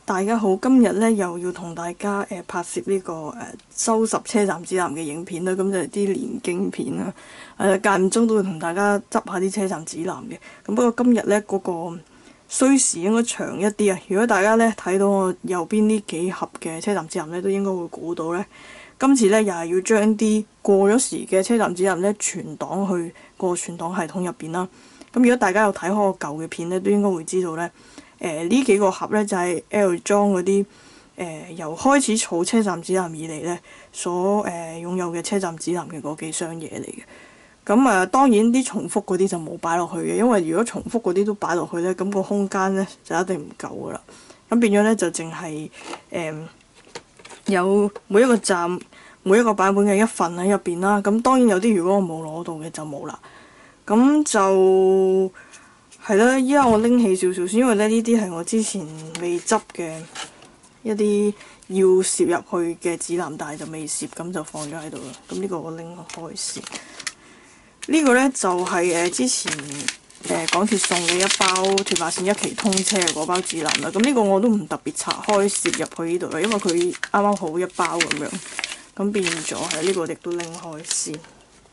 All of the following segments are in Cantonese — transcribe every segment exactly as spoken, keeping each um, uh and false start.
大家好，今日咧又要同大家誒、呃、拍攝呢、這個誒、呃、收拾車站指南嘅影片啦，咁就係啲連經片啦。誒間唔中都會同大家執下啲車站指南嘅。咁不過今日咧嗰個需時應該長一啲啊。如果大家咧睇到我右邊呢幾盒嘅車站指南咧，都應該會估到咧，今次咧又係要將啲過咗時嘅車站指南咧存檔去個存檔系統入邊啦。咁如果大家有睇開我舊嘅片咧，都應該會知道咧。誒呢、呃、幾個盒咧就係、是、L 裝嗰啲誒由開始儲車站指南以嚟咧所誒、呃、擁有嘅車站指南嘅嗰幾箱嘢嚟嘅。咁啊、呃、當然啲重複嗰啲就冇擺落去嘅，因為如果重複嗰啲都擺落去咧，咁、那個空間咧就一定唔夠噶啦。咁變咗咧就淨係誒有每一個站每一個版本嘅一份喺入邊啦。咁當然有啲如果我冇攞到嘅就冇啦。咁就係啦，依家我拎起少少先，因為咧呢啲係我之前未執嘅一啲要攝入去嘅指南，但係就未攝，咁就放咗喺度啦。咁呢個我拎開先。這個、呢個咧就係、是、誒、呃、之前誒、呃、港鐵送嘅一包屯馬線一期通車嘅嗰包指南啦。咁呢個我都唔特別拆開攝入去呢度啦，因為佢啱啱好一包咁樣，咁變咗係呢個亦都拎開先。誒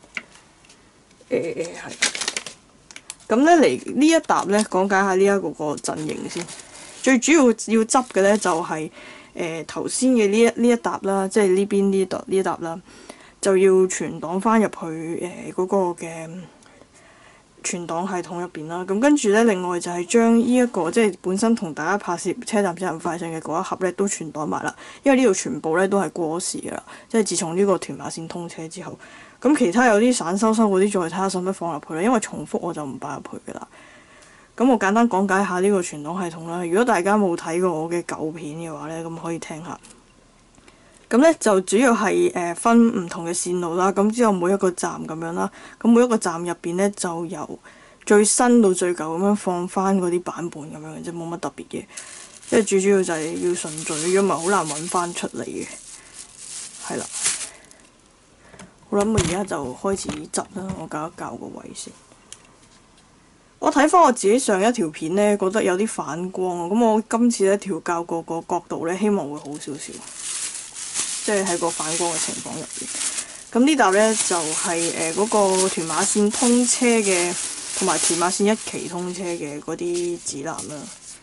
係。咁咧嚟呢一沓咧，講解下呢一個個陣營先。最主要要執嘅咧就係誒頭先嘅呢一呢一沓啦，即係呢邊呢度呢一沓啦，就要存檔翻入去誒嗰、呃那個嘅存檔系統入邊啦。咁跟住咧，另外就係將呢一個即係本身同大家拍攝車站指南快訊嘅嗰一盒咧，都存檔埋啦。因為呢度全部咧都係過時噶啦，即係自從呢個屯馬線通車之後。咁其他有啲散收收嗰啲，再睇下使唔使放入去啦。因為重複我就唔擺入去噶啦。咁我簡單講解下呢個存檔系統啦。如果大家冇睇過我嘅舊片嘅話咧，咁可以聽下。咁咧就主要係誒、呃、分唔同嘅線路啦。咁之後每一個站咁樣啦。咁每一個站入邊咧就由最新到最舊咁樣放翻嗰啲版本咁樣，即係冇乜特別嘅。即係最主要就係要順序，如果唔係好難揾翻出嚟嘅。係啦。我諗我而家就開始執啦，我校一校個位先。我睇翻我自己上一條片呢，覺得有啲反光啊，咁我今次咧調校個個角度呢，希望會好少少，即係喺個反光嘅情況入邊。咁呢沓呢，就係誒嗰個屯馬線通車嘅，同埋屯馬線一期通車嘅嗰啲指南啦。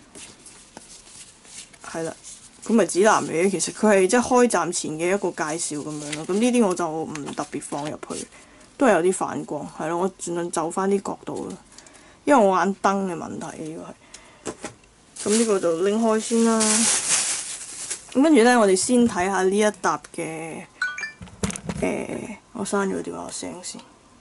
係啦。咁咪指南嚟嘅，其實佢係即係開站前嘅一個介紹咁樣咯。咁呢啲我就唔特別放入去，都係有啲反光，係咯。我盡量就翻啲角度啦，因為我眼燈嘅問題呢個係。咁呢個就拎開先啦。咁跟住咧，我哋先睇下呢一沓嘅誒，我刪咗電話聲先。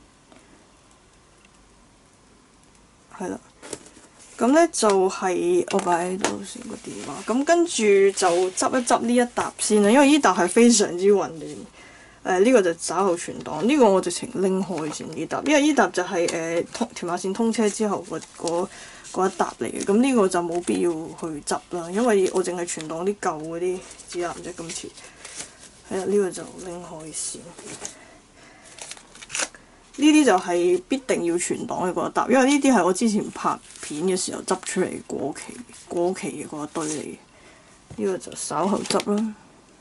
係啦。咁咧就係我擺喺度先個電話，咁跟住就執一執呢一沓先啦，因為呢沓係非常之混亂。誒、呃、呢、這個就稍後存檔，呢、這個我直情拎開先呢沓，因為呢沓就係誒通屯馬線通車之後嗰嗰一沓嚟嘅，咁呢個就冇必要去執啦，因為我淨係存檔啲舊嗰啲指南啫。今次係啦，呢、這個就拎開先。呢啲就係必定要存檔嘅嗰一沓，因為呢啲係我之前拍片嘅時候執出嚟過期過期嘅嗰一堆嚟嘅。呢個就稍後執啦。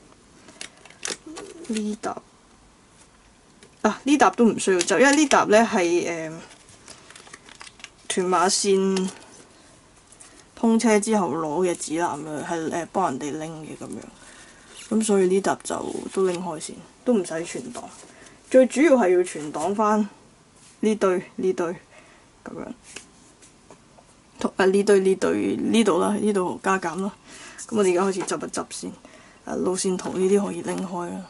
呢沓啊，呢沓都唔需要執，因為呢沓咧係誒屯馬線通車之後攞嘅指南啊，係誒幫人哋拎嘅咁樣。咁所以呢沓就都拎開先，都唔使存檔。最主要係要存檔翻呢堆呢堆咁樣，同啊呢堆呢堆呢度啦，呢度加減啦。咁我哋而家開始執一執先。啊路線圖呢啲可以拎開啦。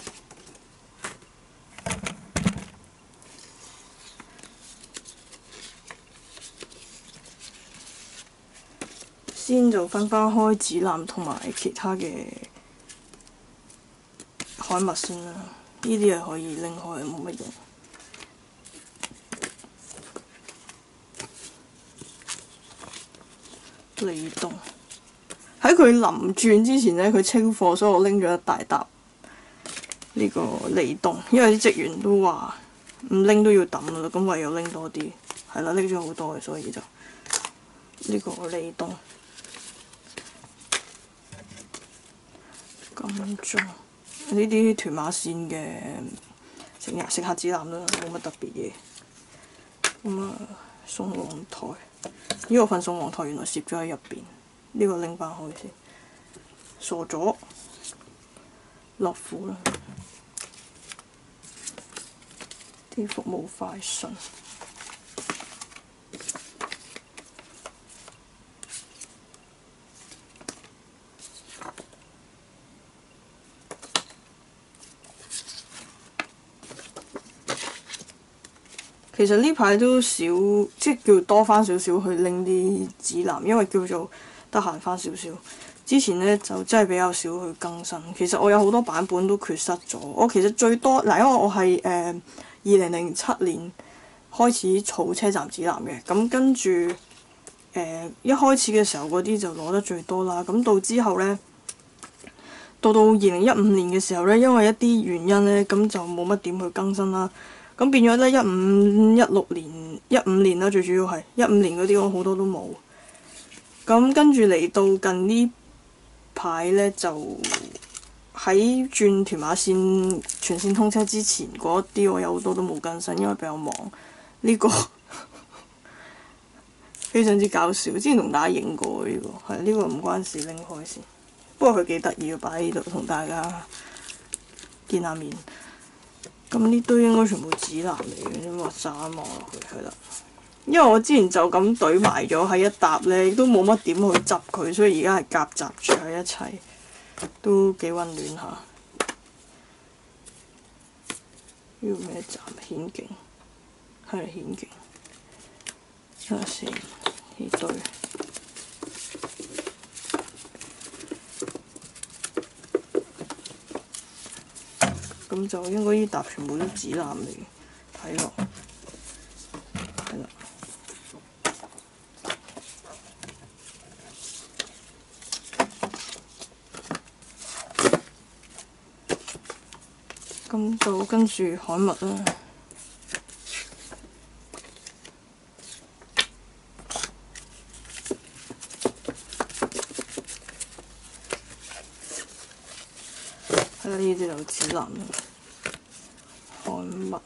先就分翻開指南同埋其他嘅刊物先啦。呢啲係可以拎開，冇乜用。離凍喺佢臨轉之前呢，佢清貨，所以我拎咗一大沓呢個離凍，因為啲職員都話唔拎都要抌啦，咁唯有拎多啲。係啦，拎咗好多嘅，所以就呢個離凍。 仲呢啲屯馬線嘅食日食客指南啦，冇乜特別嘢。咁啊，宋皇台呢個份宋皇台原來攝咗喺入邊，呢個拎翻開先。傻咗，樂富啦，啲服務快訊。其實呢排都少，即係叫多翻少少去拎啲指南，因為叫做得閒翻少少。之前呢就真係比較少去更新。其實我有好多版本都缺失咗。我其實最多嗱，因為我係誒二零零七年開始儲車站指南嘅，咁跟住誒、呃、一開始嘅時候嗰啲就攞得最多啦。咁到之後呢，到到二零一五年嘅時候呢，因為一啲原因呢，咁就冇乜點去更新啦。咁變咗咧，一五一六年、一五年啦，最主要係一五年嗰啲我好多都冇。咁跟住嚟到近呢排咧，就喺轉屯馬線全線通車之前嗰啲，我有好多都冇更新，因為比較忙。呢、這個非常之搞笑，之前同大家影過呢、這個，係呢、這個唔關事，拎開先。不過佢幾得意嘅，擺喺呢度同大家見下面。咁呢堆應該全部指南嚟嘅，咁我撒望落去係啦。因為我之前就咁堆埋咗喺一沓咧，都冇乜點去執佢，所以而家係夾雜住喺一齊，都幾溫暖下。呢個咩站？顯徑，係顯徑。睇下先，呢堆。咁就應該呢沓全部都指南嚟嘅，睇落係啦。咁就跟住刊物啦，係啦，呢啲就指南啦。刊物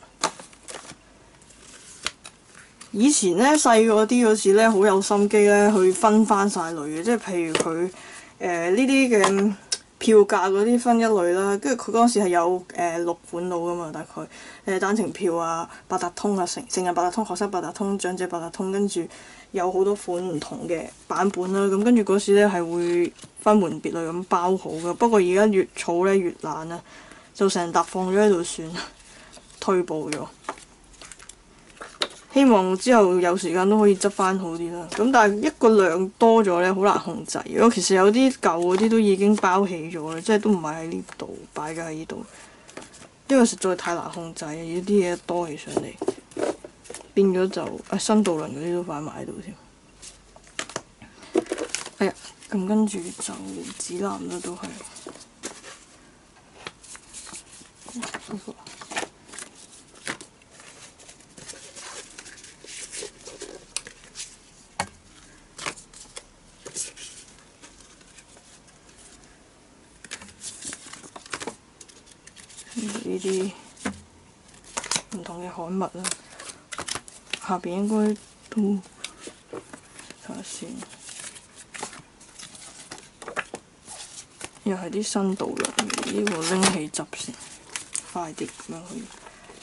以前咧細個啲嗰時咧，好有心機咧去分翻晒類嘅，即係譬如佢誒呢啲嘅票價嗰啲分一類啦，跟住佢嗰時係有誒、呃、六款到噶嘛，大概誒、呃、單程票啊、八達通啊、成成人八達通、學生八達通、長者八達通，跟住有好多款唔同嘅版本啦。咁跟住嗰時咧係會分門別類咁包好嘅，不過而家越儲咧越懶啦，就成沓放咗喺度算。退步咗，希望之後有時間都可以執翻好啲啦。咁但係一個量多咗咧，好難控制。如果其實有啲舊嗰啲都已經包起咗啦，即係都唔係喺呢度擺咗喺呢度，因為實在太難控制。有啲嘢多起上嚟，變咗就啊新渡輪嗰啲都擺埋喺度添。哎呀，咁跟住就指南啦，都係。呢個呢啲唔同嘅刊物啦，下邊應該都睇下先，又係啲新渡輪，呢個拎起執先，快啲咁樣去。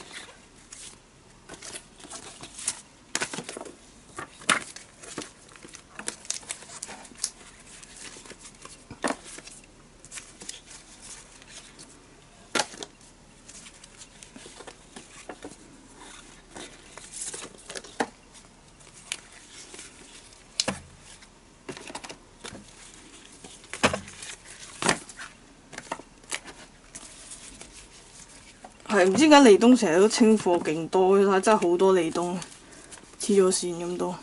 係唔知點解利東成日都清貨勁多，睇真係好多利東黐咗線咁多。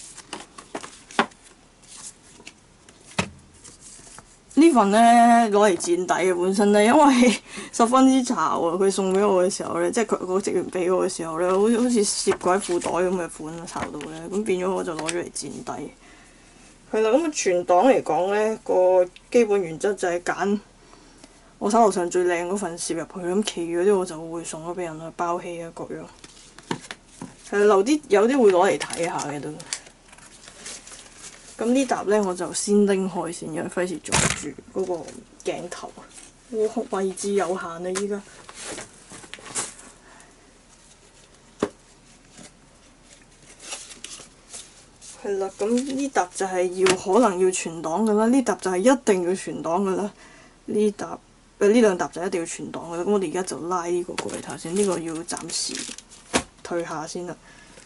呢份呢攞嚟墊底嘅本身呢，因為十分之潮啊！佢送俾我嘅時候呢，即係佢個職員俾我嘅時候呢，好似好似攝鬼褲袋咁嘅款潮到呢，咁變咗我就攞咗嚟墊底。係啦，咁啊全檔嚟講呢，個基本原則就係揀我手頭上最靚嗰份攝入去，咁其餘嗰啲我就會送咗俾人去包起啊各樣。係留啲有啲會攞嚟睇下嘅都。咁呢沓咧我就先拎開先，因為費事阻住嗰個鏡頭。我位置有限啊依家。係啦，咁呢沓就係要可能要存檔噶啦，呢沓就係一定要存檔噶啦。呢沓誒呢兩沓就一定要存檔噶啦。咁我哋而家就拉呢個過嚟睇下先，呢個要暫時退下先啦。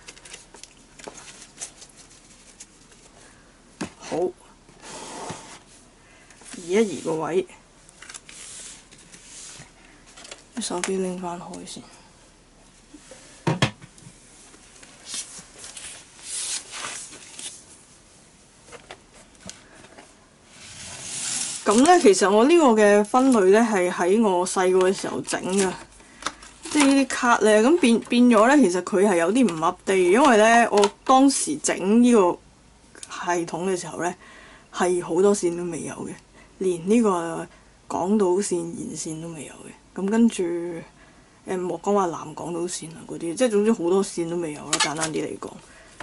好，移一移個位，手機拎返開先。咁咧，其實我呢個嘅分類咧係喺我細個嘅時候整嘅，即係呢啲卡咧，咁變變咗咧，其實佢係有啲唔 update，因為咧我當時整呢個系統嘅時候咧係好多線都未有嘅，連呢個港島線延線都未有嘅。咁跟住誒莫講話南港島線啊嗰啲，即係總之好多線都未有啦。簡單啲嚟講，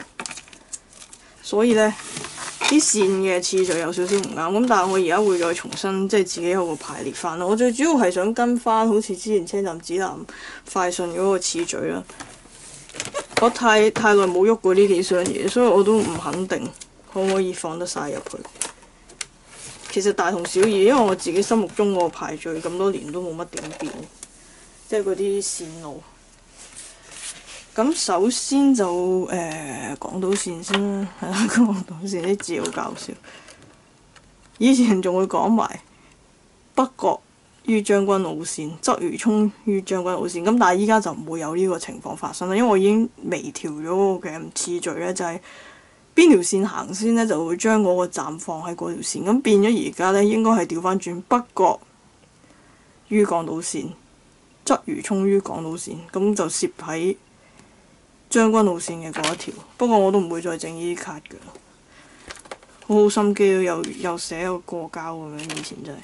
所以咧。啲線嘅次序有少少唔啱，咁但係我而家會再重新即係自己有個排列翻咯。我最主要係想跟翻好似之前車站指南、快訊嗰個次序啦。我太太耐冇喐過呢幾箱嘢，所以我都唔肯定可唔可以放得晒入去。其實大同小異，因為我自己心目中個排序咁多年都冇乜點變，即係嗰啲線路。咁首先就誒、呃、港島線先啦，係啦，港島線啲字好搞笑。以前仲會講埋北角於將軍澳線、鰂魚涌於將軍澳線，咁但係依家就唔會有呢個情況發生啦，因為我已經微調咗個嘅次序咧，就係邊條線行先咧，就會將嗰個站放喺嗰條線。咁變咗而家咧，應該係調翻轉北角於港島線、鰂魚涌於港島線，咁就攝喺將軍澳線嘅嗰一條，不過我都唔會再整呢啲卡㗎，好好心機都又又寫個過膠咁樣，以前真係。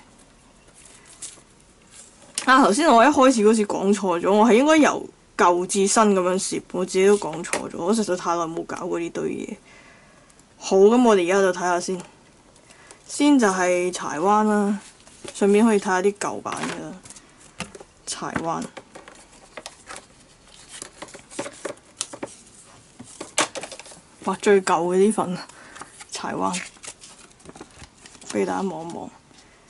啊！頭先我一開始嗰時講錯咗，我係應該由舊至新咁樣攝，我自己都講錯咗，我實在太耐冇搞過呢堆嘢。好，咁我哋而家就睇下先，先就係柴灣啦，順便可以睇下啲舊版嘅啦，柴灣。哇！最舊嘅呢份柴灣，俾大家望一望。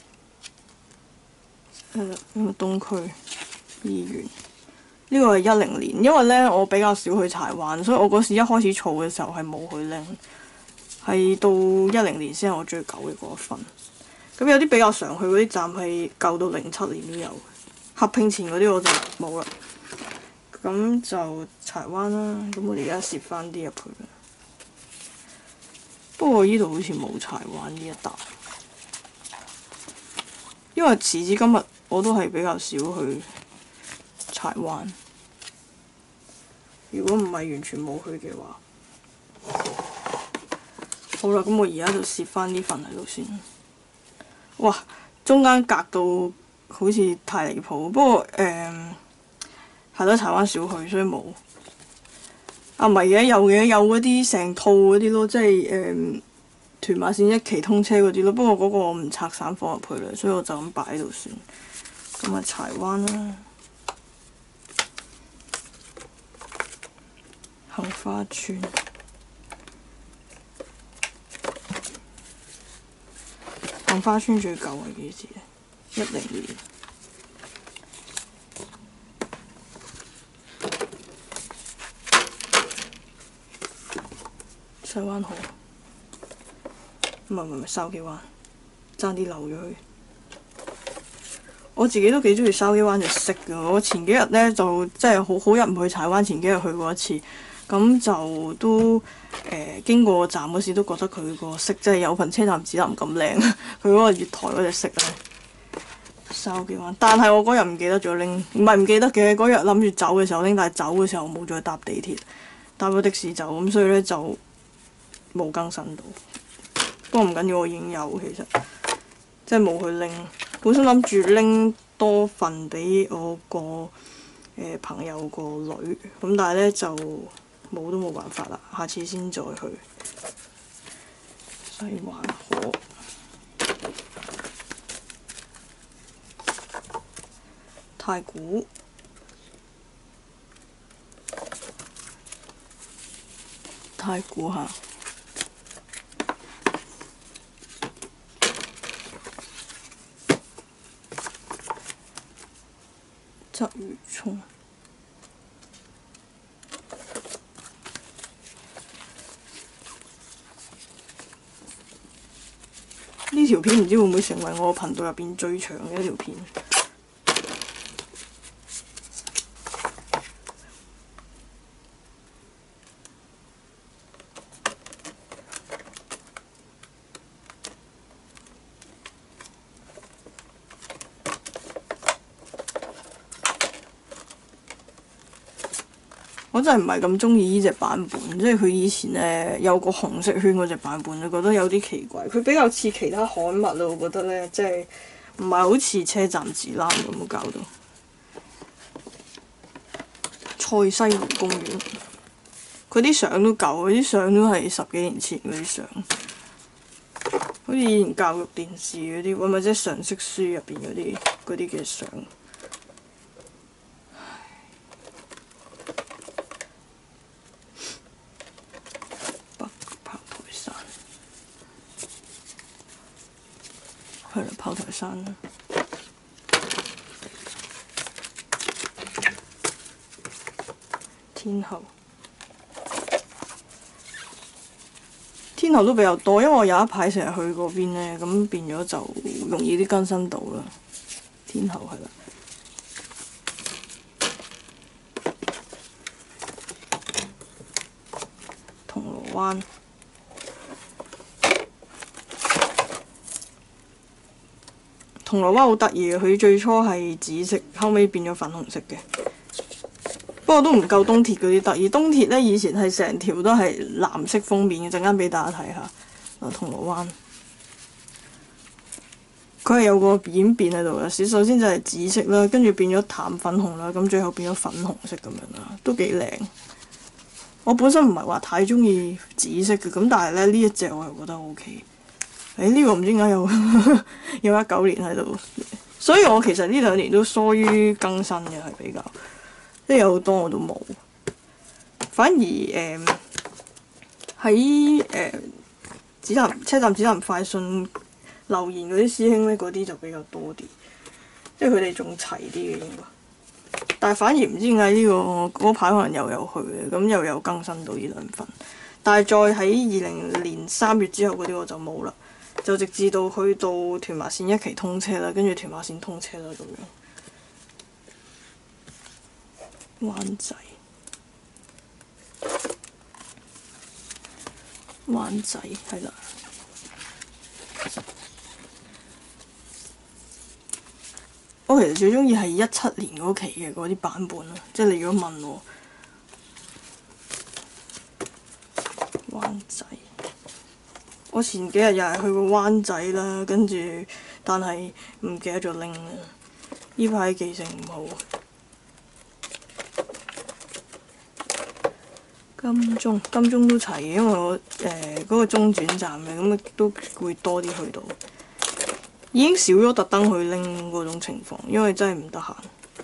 誒，呢個東區醫院，呢個係一零年，因為咧我比較少去柴灣，所以我嗰時一開始儲嘅時候係冇去拎，係到一零年先係我最舊嘅嗰一份。咁有啲比較常去嗰啲站係舊到零七年都有，合併前嗰啲我就冇啦。咁就柴灣啦，咁我哋而家攝翻啲入去啦。不過呢度好似冇柴灣呢一笪，因為時至今日我都係比較少去柴灣。如果唔係完全冇去嘅話，好啦，咁我而家就攝翻呢份喺度先。哇！中間隔到好似太離譜，不過誒係咯，柴灣少去，所以冇。啊，唔係嘅，有嘅，有嗰啲成套嗰啲咯，即係誒、嗯、屯馬線一期通車嗰啲咯。不過嗰個我唔拆散放入去啦，所以我就咁擺喺度算。咁啊，柴灣啦，杏花邨，杏花邨最舊係幾時咧？一零年。西灣河，唔係唔係唔係筲箕灣，爭啲漏咗佢。我自己都幾中意筲箕灣隻色㗎。我前幾日咧就即係好好日唔去柴灣，前幾日去過一次，咁就都誒、呃、經過站嗰時都覺得佢個色即係有份車站指南咁靚，佢嗰個月台嗰隻色咧。筲箕灣，但係我嗰日唔記得咗拎，唔係唔記得嘅，嗰日諗住走嘅時候拎，但係走嘅時候冇再搭地鐵，搭咗的士走，咁所以咧就冇更新到。不過唔緊要，我已經有其實，即係冇去拎。本身諗住拎多份俾我個誒、呃、朋友個女，咁但係咧就冇都冇辦法啦，下次先再去。西灣河、太古、太古下。鰂魚涌呢條片唔知會唔會成為我頻道入邊最長嘅一條片。我真係唔係咁中意呢隻版本，即係佢以前誒有個紅色圈嗰隻版本，就覺得有啲奇怪。佢比較似其他刊物咯，我覺得咧，即係唔係好似車站指南咁搞到。賽西湖公園，佢啲相都舊，佢啲相都係十幾年前嗰啲相，好似以前教育電視嗰啲，或者常識書入邊嗰啲嗰啲嘅相。係啦，炮台山啦，天后，天后都比較多，因為我有一排成日去嗰邊咧，咁變咗就容易啲更新到啦。天后係啦，銅鑼灣。銅鑼灣好得意嘅，佢最初係紫色，後尾變咗粉紅色嘅。不過都唔夠東鐵嗰啲得意。東鐵咧以前係成條都係藍色封面嘅，陣間俾大家睇下。嗱，銅鑼灣，佢係有個演變喺度嘅。首先就係紫色啦，跟住變咗淡粉紅啦，咁最後變咗粉紅色咁樣啦，都幾靚。我本身唔係話太中意紫色嘅，咁但係咧呢一隻我又覺得 O K。誒呢、欸這個唔知點解有有一九年喺度，所以我其實呢兩年都疏於更新嘅，係比較即係有好多我都冇。反而誒喺誒指南車站指南快訊留言嗰啲師兄咧，嗰啲就比較多啲，即係佢哋仲齊啲嘅應該。但係反而唔知點解呢個嗰排可能又有去嘅，咁又有更新到呢兩份。但係再喺二零年三月之後嗰啲我就冇啦。就直至到去到屯馬線一期通車啦，跟住屯馬線通車啦咁樣。灣仔，灣仔係啦。我其實最中意係一七年嗰期嘅嗰啲版本啦，即係你如果問我，灣仔。我前幾日又係去過灣仔啦，跟住但係唔記得咗拎啦。呢排記性唔好。金鐘，金鐘都齊嘅，因為我誒嗰、呃嗰個中轉站嘅，咁都會多啲去到。已經少咗特登去拎嗰種情況，因為真係唔得閒。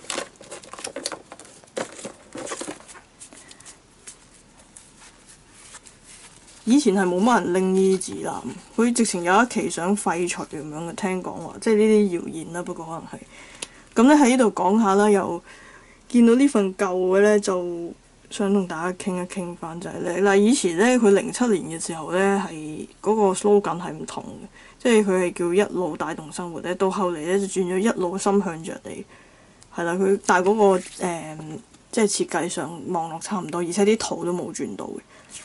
以前係冇乜人拎呢啲指南，佢直情有一期想廢除咁樣嘅，聽講話，即係呢啲謠言啦。不過可能係咁咧，喺呢度講下啦。又見到呢份舊嘅咧，就想同大家傾一傾翻就係咧嗱，以前咧佢零七年嘅時候咧係嗰個 slogan 係唔同嘅，即係佢係叫一路帶動生活咧。到後嚟咧就轉咗一路心向着你，係啦。佢但係嗰個誒、呃、即係設計上網絡差唔多，而且啲圖都冇轉到嘅。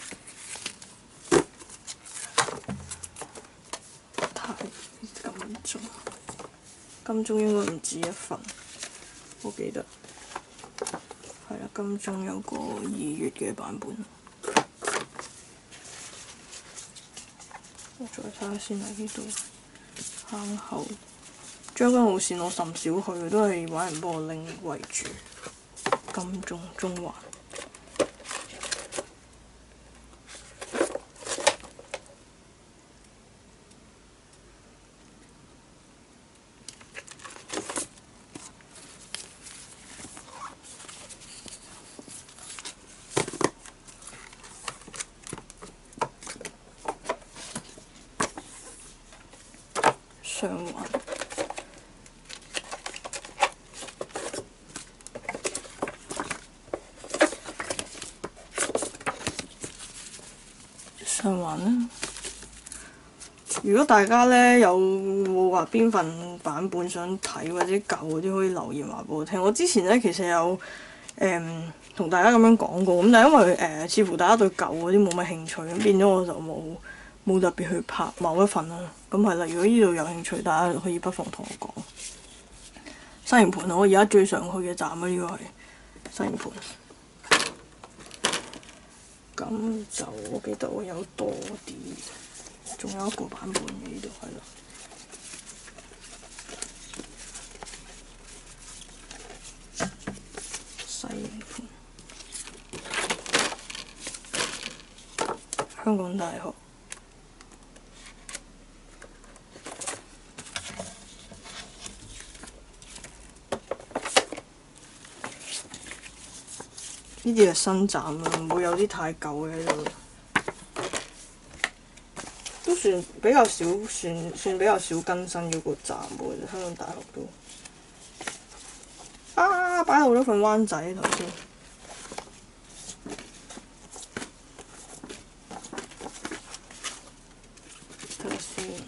金鐘，金鐘應該唔止一份，我記得係啦。金鐘有個二月嘅版本，我再睇下先喺呢度。坑口將軍澳線我甚少去，都係揾人幫我拎為主。金鐘、中環。上環。上環啦。如果大家咧有冇話邊份版本想睇或者舊嗰啲，可以留言話俾我聽。我之前咧其實有誒同、嗯、大家咁樣講過，咁但係因為誒、呃、似乎大家對舊嗰啲冇乜興趣，咁變咗我就冇冇特別去拍某一份啦。咁係啦，如果呢度有興趣，大家可以不妨同我講。西營盤我而家最常去嘅站啊，呢、這個係西營盤。咁就我記得我有多啲，仲有一個版本嘅呢度係啦。西營盤，香港大學。呢啲係新站啦，唔會有啲太舊嘅喺度，都算比較少，算算比較少更新嗰個站喎。香港大學都啊，擺好咗份灣仔頭先，睇下先。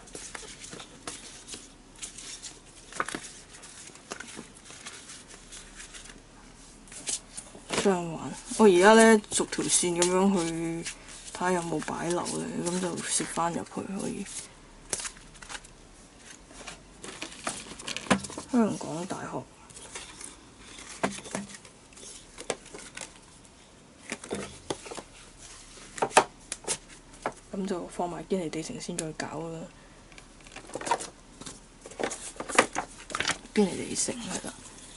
上環，我而家咧逐條線咁樣去睇下有冇擺樓咧，咁就攝翻入去可以。香港大學，咁就放埋堅尼地城先再搞啦。堅尼地城係啦。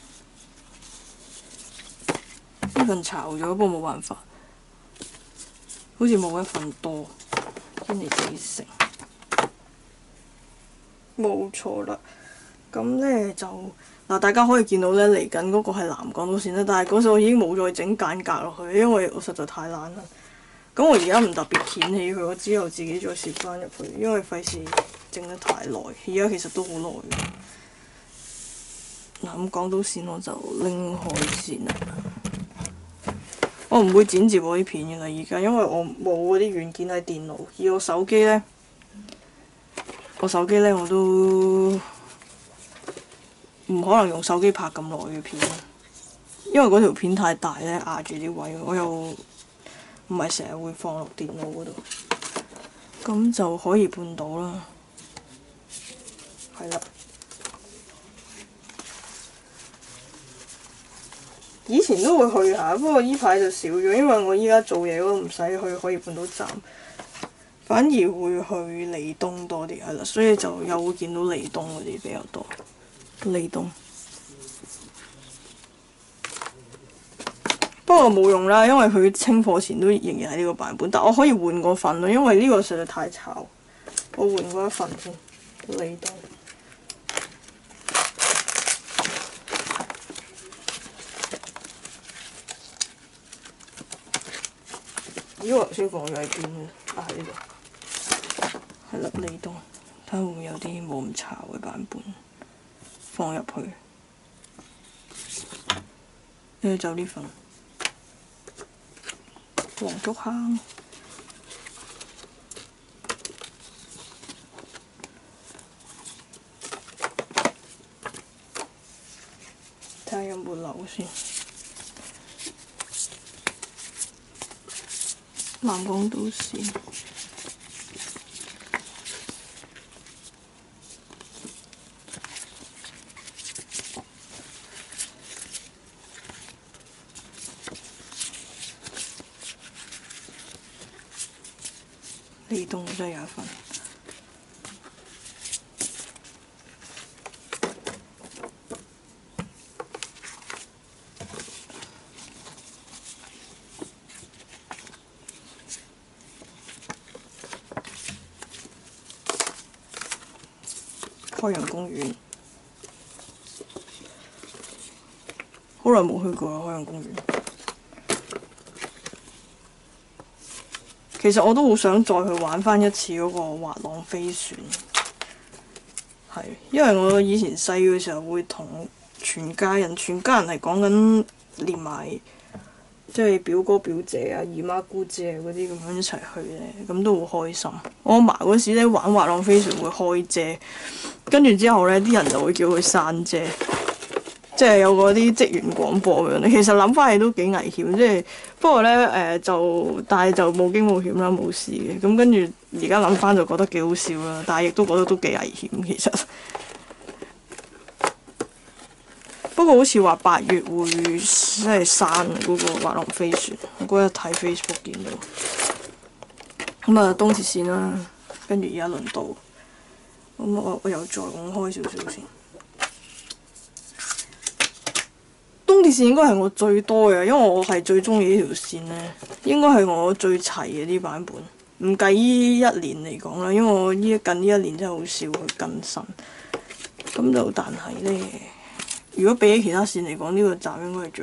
呢份炒咗，不過冇辦法，好似冇一份多。堅尼地城，冇錯啦。咁咧就嗱，大家可以見到咧，嚟緊嗰個係南港島線啦，但係嗰時我已經冇再整間隔落去，因為我實在太懶啦。咁我而家唔特別掀起佢，我之後自己再攝翻入去，因為費事整得太耐。而家其實都好耐嘅。嗱，咁港島線我就拎開先啦。我唔會剪接我啲片嘅啦，而家因為我冇嗰啲軟件喺電腦，而我手機呢，我手機呢，我都唔可能用手機拍咁耐嘅片，因為嗰條片太大呢，壓住啲位，我又唔係成日會放落電腦嗰度，咁就可以半到啦，係啦。以前都會去下，不過依排就少咗，因為我依家做嘢嗰度唔使去可以半島站，反而會去利東多啲係啦，所以就又會見到利東嗰啲比較多。利東，不過冇用啦，因為佢清貨前都仍然係呢個版本，但我可以換個份咯，因為呢個實在太炒，我換過一份先。利東。咦？我頭先放咗喺邊咧？啊，喺呢度。係啦，利東，睇下會唔會有啲冇咁炒嘅版本放入去。跟住就呢份黃竹坑。睇下有冇樓先。南港島線，利東真係有一份。 海洋公園，好耐冇去過啦海洋公園。其實我都好想再去玩翻一次嗰個滑浪飛船，係因為我以前細嘅時候會同全家人，全家人係講緊連埋即係表哥表姐啊、姨媽姑姐嗰啲咁樣一齊去咧，咁都好開心。我阿嫲嗰時咧玩滑浪飛船會開遮，跟住之後咧啲人就會叫佢閂遮。即係有嗰啲職員廣播咁樣，其實諗翻嚟都幾危險，即係不過咧誒、呃、就，但係就冇驚冇險啦，冇事嘅。咁跟住而家諗翻就覺得幾好笑啦，但係亦都覺得都幾危險其實。不過好似話八月會即係閂嗰個滑浪飛船，我嗰日睇 Facebook 見到。咁啊東鐵線啦，跟住而家輪到，咁我我又再講開少少先。東鐵線應該係我最多嘅，因為我係最中意呢條線呢，應該係我最齊嘅啲版本。唔計呢一年嚟講啦，因為我呢近呢一年真係好少去更新。咁就但係呢，如果比起其他線嚟講，呢、這個站應該係最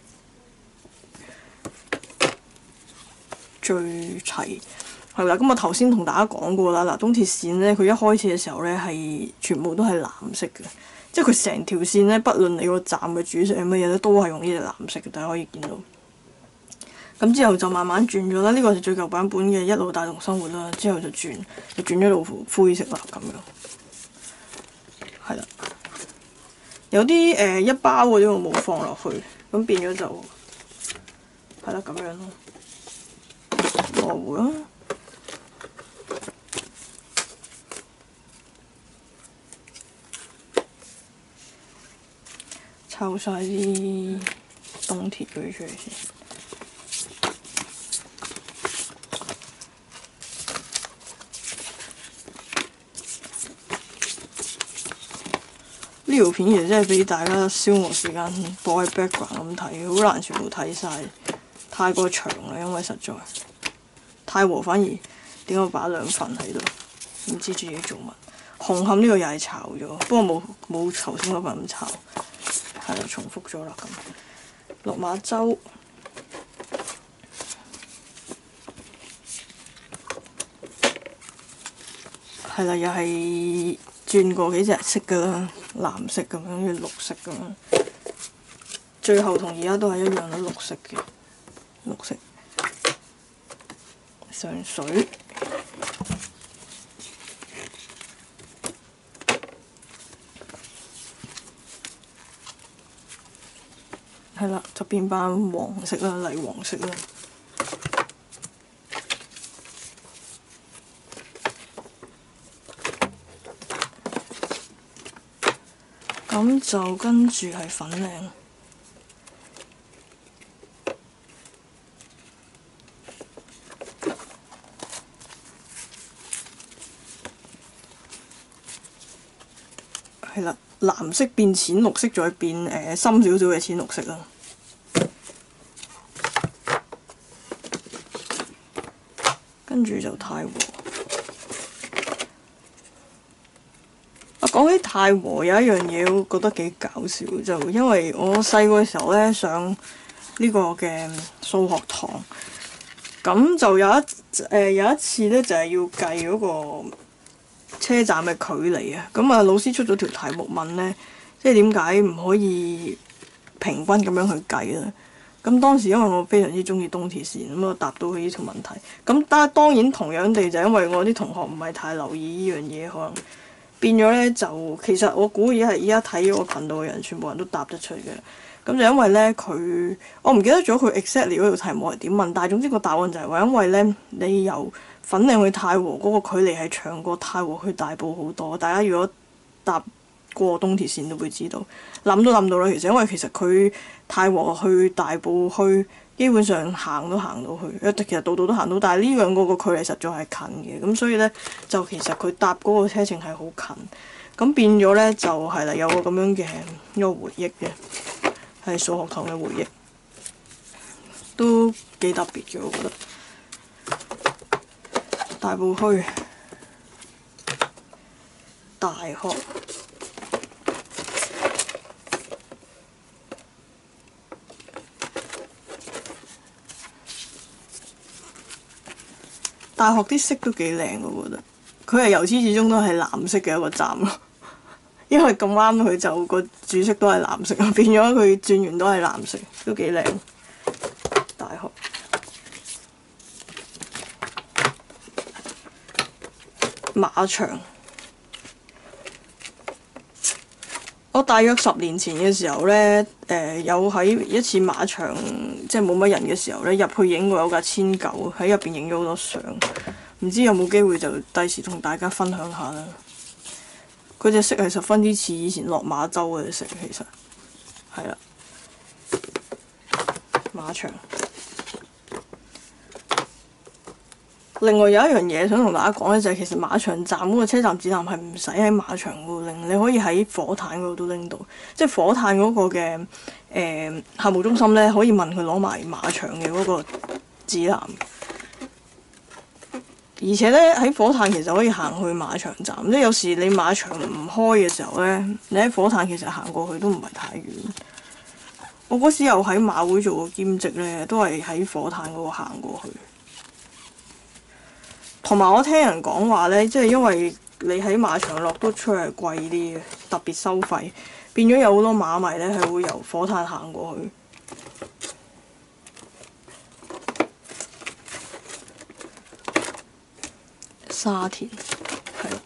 最齊。係啦，咁我頭先同大家講過啦，嗱東鐵線呢，佢一開始嘅時候呢，係全部都係藍色嘅。即係佢成條線咧，不論你個站嘅主色係乜嘢咧，都係用呢隻藍色嘅，大家可以見到。咁之後就慢慢轉咗啦，呢個係最舊版本嘅一路大同生活啦。之後就轉，就轉咗到灰色啦，咁樣。係啦，有啲誒、呃、一包嗰啲我冇放落去，咁變咗就係啦咁樣咯，模糊啦。抽晒啲東鐵嗰啲出嚟先。呢條片其實真係俾大家消磨時間，播喺 background 咁睇，好難全部睇晒，太過長啦，因為實在太和反而點解我擺兩份喺度，唔知自己做乜。紅磡呢個又係炒咗，不過冇冇頭先嗰份咁炒。係啦，重複咗啦咁。落馬洲係啦，又係轉過幾隻色噶啦，藍色咁樣，跟住綠色咁樣。最後同而家都係一樣啦，綠色嘅綠色上水。係啦，就變返黃色啦，泥黃色啦。咁就跟住係粉嶺。係啦，藍色變淺綠色，再變誒、呃、深少少嘅淺綠色啦。跟住就太和。啊，講起太和有一樣嘢，我覺得幾搞笑，就因為我細個嘅時候咧上呢個嘅數學堂，咁就有一誒、呃、有一次咧就係、是、要計嗰個車站嘅距離啊。咁啊，老師出咗條題目問咧，即係點解唔可以平均咁樣去計咧？咁當時因為我非常之中意東鐵線，咁我答到佢呢條問題。咁但係當然同樣地就因為我啲同學唔係太留意呢樣嘢，可能變咗咧就其實我估而係依家睇我頻道嘅人，全部人都答得出嘅。咁就因為咧佢，我唔記得咗佢 exactly 嗰條題目係點問，但係總之個答案就係話因為咧你由粉嶺去太和嗰個距離係長過太和去大埔好多。大家如果搭過東鐵線都會知道，諗都諗到啦。其實因為其實佢太和去大埔墟基本上行都行到去，其實度度都行到，但係呢兩個個距離實在係近嘅，咁所以咧就其實佢搭嗰個車程係好近，咁變咗咧就係啦，有個咁樣嘅一個回憶嘅，係數學堂嘅回憶，都幾特別嘅我覺得。大埔墟大學。大學啲色都幾靚，我覺得佢係由始至終都係藍色嘅一個站咯。因為咁啱佢就個主色都係藍色，變咗佢轉完都係藍色，都幾靚。大學馬場，我大約十年前嘅時候呢，誒、呃、有喺一次馬場，即係冇乜人嘅時候呢，入去影過有架千九，喺入邊影咗好多相。唔知有冇機會就第時同大家分享下啦。佢隻色係十分之似以前落馬洲嘅隻色，其實係啦。馬場。另外有一樣嘢想同大家講咧，就係、是、其實馬場站嗰個車站指南係唔使喺馬場嗰度拎，你可以喺火炭嗰度都拎到。即係火炭嗰個嘅誒、呃、客務中心咧，可以問佢攞埋馬場嘅嗰個指南。而且咧喺火炭其實可以行去馬場站，即係有時你馬場唔開嘅時候咧，你喺火炭其實行過去都唔係太遠。我嗰時又喺馬會做過兼職咧，都係喺火炭嗰度行過去。同埋我聽人講話咧，即係因為你喺馬場落都出係貴啲嘅，特別收費，變咗有好多馬迷咧係會由火炭行過去。沙田係啦，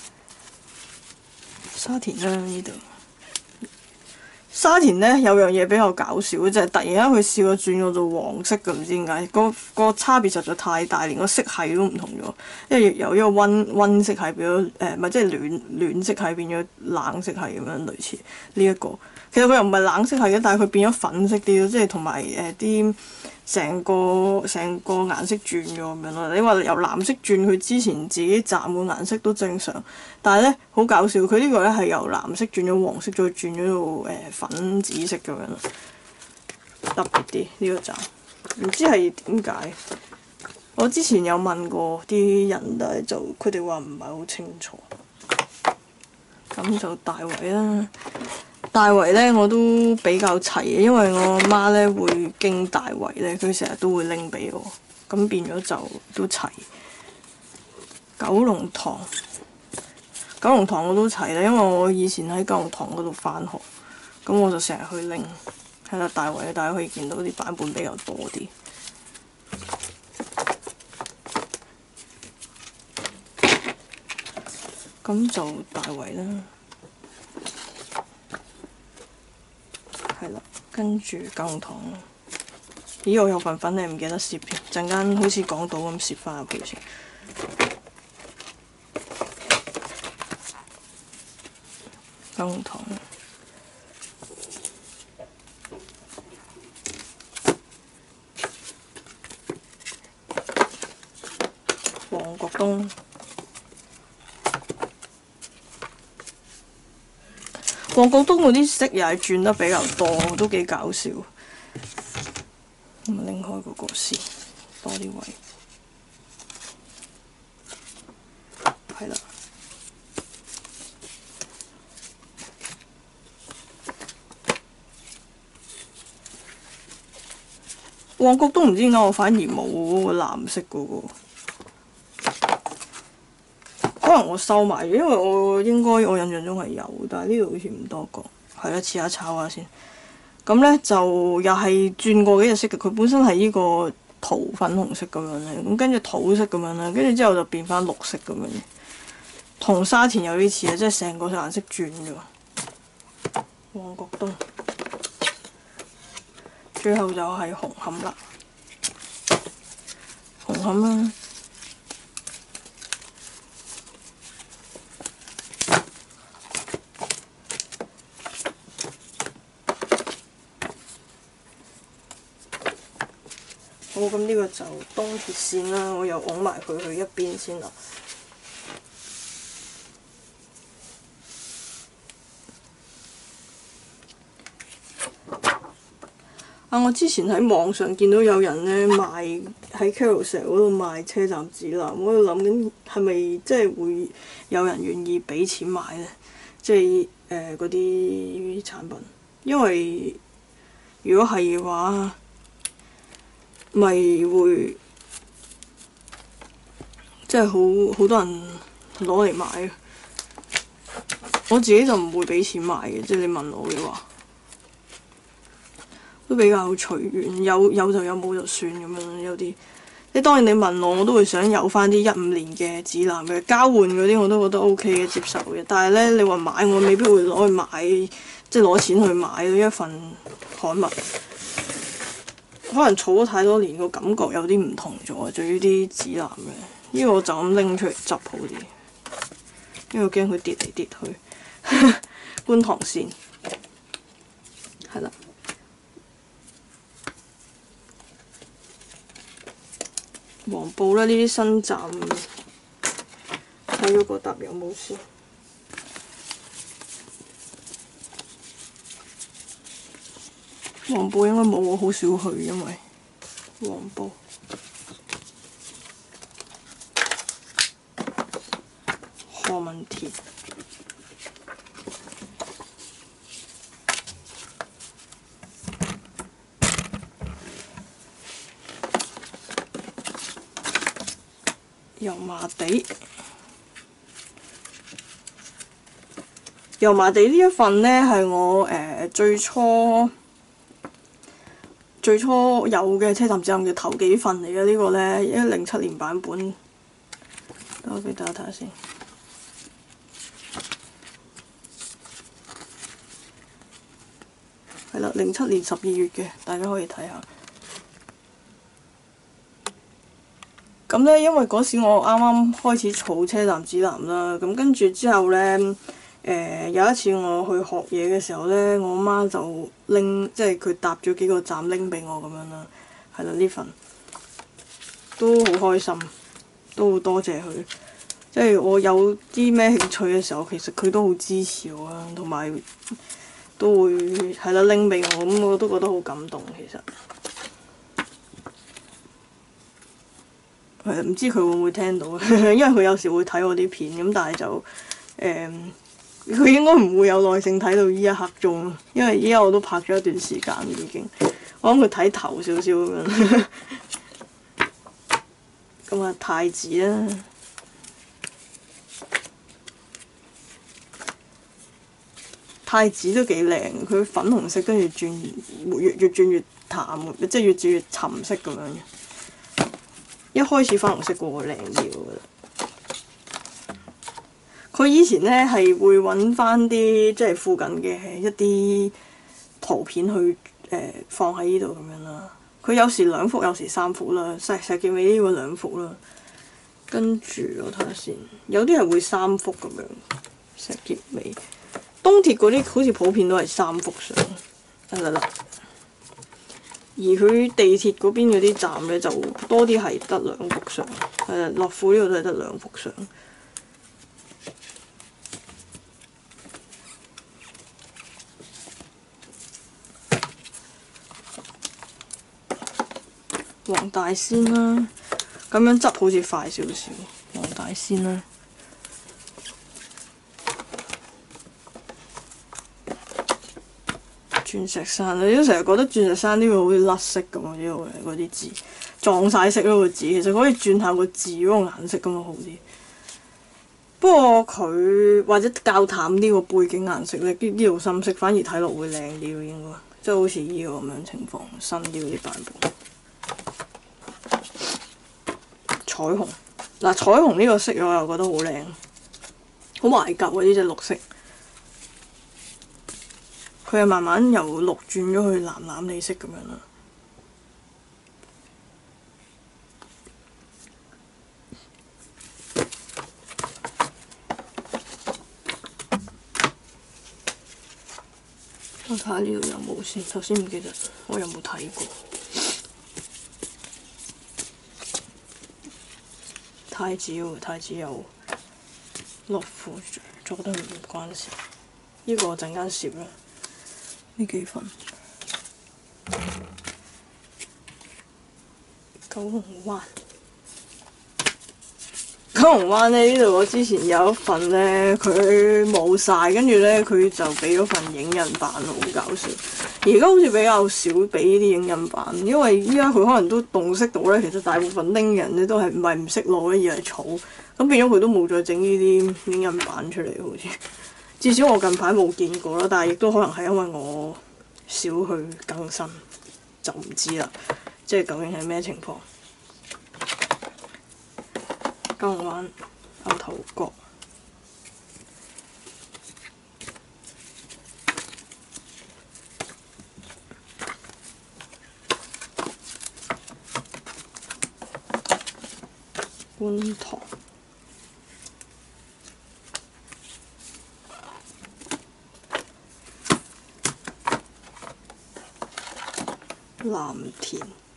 沙田啦呢度。沙田咧有樣嘢比較搞笑嘅，就係、是、突然間佢試過轉過做黃色嘅，唔知點解，個個差別實在太大，連個色系都唔同咗。因為由一個溫溫色系變咗誒，唔係即係暖暖色系變咗冷色系咁樣，類似呢、這、一個。其實佢又唔係冷色系嘅，但係佢變咗粉色啲咯，即係同埋誒啲成個成個顏色轉咗咁樣咯。你話由藍色轉佢之前自己站個顏色都正常，但係咧好搞笑，佢呢個咧係由藍色轉咗黃色，再轉咗到誒粉紫色咁樣咯，特別啲呢、這個站，唔知係點解。我之前有問過啲人，但係就佢哋話唔係好清楚。咁就大圍啦。大圍咧我都比較齊嘅，因為我媽咧會經大圍咧，佢成日都會拎俾我，咁變咗就都齊。九龍塘，九龍塘我都齊啦，因為我以前喺九龍塘嗰度返學，咁我就成日去拎。係啦，大圍大家可以見到啲版本比較多啲。咁就大圍啦。係啦，跟住九龍塘。咦，我有份粉你唔記得攝添，陣間好似講到咁攝翻入去先。九龍塘。旺角東。旺角東嗰啲色又係轉得比較多，都幾搞笑。咁啊，拎開嗰個先，多啲位。係啦。旺角東唔知點解我反而冇嗰個藍色嗰個。可能我收埋咗，因為我應該我印象中係有，但係呢度好似唔多個。係啦，試下炒下先。咁咧就又係轉過幾隻色嘅，佢本身係呢個桃粉紅色咁樣咧，咁跟住土色咁樣啦，跟住之後就變翻綠色咁樣。同沙田有啲似啊，即係成個顏色轉咗。旺角東，最後就係紅磡啦，紅磡啦。好，咁呢個就東鐵線啦，我又拱埋佢去一邊先啦。啊！我之前喺網上見到有人咧賣喺 Carousell 嗰度賣車站指南，我喺度諗緊係咪即係會有人願意俾錢買咧？即係誒嗰啲產品，因為如果係嘅話，咪會即係好好多人攞嚟買。我自己就唔會俾錢買嘅，即係你問我嘅話，都比較隨緣，有有就有，冇就算咁樣。有啲即係當然你問我，我都會想有翻啲一五年嘅指南嘅交換嗰啲，我都覺得 O K 嘅，接受嘅。但係咧，你話買我未必會攞去買，即係攞錢去買呢一份刊物。可能儲咗太多年，個感覺有啲唔同咗，對於啲指南嘅，呢個我就咁拎出嚟執好啲，因為我驚佢跌嚟跌去。觀塘線係啦，黃埔咧，呢啲新站睇咗個搭有冇先。黃埔應該冇，我好少去，因為黃埔何文田。油麻地，油麻地呢一份呢，係我誒、呃、最初最初有嘅車站指南嘅頭幾份嚟嘅。呢個呢，一零七年版本，等我俾大家睇下先。係啦，零七年十二月嘅，大家可以睇下。咁咧，因為嗰時我啱啱開始儲車站指南啦，咁跟住之後咧，誒、呃、有一次我去學嘢嘅時候咧，我媽就拎，即係佢搭咗幾個站拎俾我咁樣啦，係啦，呢份都好開心，都好多謝佢，即係我有啲咩興趣嘅時候，其實佢都好支持我啦，同埋都會係啦拎俾我，咁我都覺得好感動其實。係唔知佢會唔會聽到，因為佢有時會睇我啲片咁，但係就誒，佢、嗯、應該唔會有耐性睇到呢一刻鐘，因為依家我都拍咗一段時間已經，我諗佢睇頭少少咁樣。咁啊，太子啦，太子都幾靚，佢粉紅色跟住轉越越轉越淡，即係越轉越沉色咁樣嘅。一開始粉紅色個個靚啲，我覺得。佢以前呢係會揾翻啲即係附近嘅一啲圖片去誒、呃、放喺呢度咁樣啦。佢有時兩幅，有時三幅啦。石石硤尾呢個兩幅啦，跟住我睇下先，有啲係會三幅咁樣。石硤尾、東鐵嗰啲好似普遍都係三幅相。得啦啦。而佢地鐵嗰邊嗰啲站咧，就多啲係得兩幅相。係啊，樂富呢度都係得兩幅相。黃大仙啦，咁樣執好似快少少。黃大仙啦，鑽石山，你都成日覺得鑽石山呢個好似甩色咁啊！呢度嗰啲字撞晒色咯，個字其實可以轉下個字嗰個顏色咁啊，好啲。不過佢或者較淡啲個背景顏色咧，呢呢度深色反而睇落會靚啲咯，應該即係好似呢個咁樣情況，新啲嗰啲版本。彩虹嗱，彩虹呢個色我又覺得好靚，好懷舊啊！呢隻綠色。佢係慢慢由綠轉咗去藍藍地色咁樣啦。我睇下呢度有冇先，頭先唔記得我有冇睇過。太子喎，太子有樂富做得唔關事。呢、這個我陣間攝啦。呢幾份九龍灣，九龍灣咧，呢度我之前有一份咧，佢冇晒，跟住咧佢就俾咗份影印版，好搞笑。而家好似比較少俾呢啲影印版，因為依家佢可能都洞悉到咧，其實大部分拎人咧都係唔係唔識攞嘅，而係草，咁變咗佢都冇再整呢啲影印版出嚟，好似至少我近排冇見過啦。但係亦都可能係因為我少去更新，就唔知啦，即係究竟係咩情況。九龍灣牛頭角。觀塘、藍田、